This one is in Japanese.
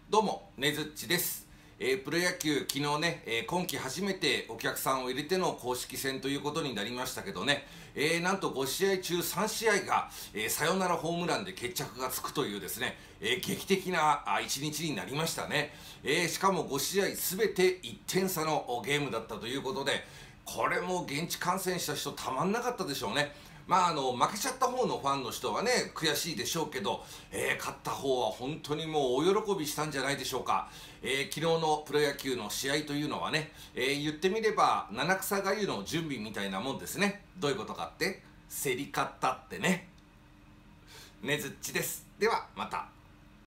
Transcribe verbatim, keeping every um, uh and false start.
どうも、ねずっちです。えープロ野球、昨日ね、えー今季初めてお客さんを入れての公式戦ということになりましたけどね、えーなんとご試合中さん試合が、えーサヨナラホームランで決着がつくというですね、えー劇的なあ一日になりましたね。えーしかもご試合すべていってん差のおゲームだったということで、これも現地観戦した人たまんなかったでしょうね。まあ、あの負けちゃった方のファンの人はね悔しいでしょうけど、えー勝った方は本当にもう大喜びしたんじゃないでしょうか。えー昨日のプロ野球の試合というのはね、えー言ってみれば七草がゆの準備みたいなもんですね。どういうことかって、競り勝ったってね。ねずっちです。ではまた。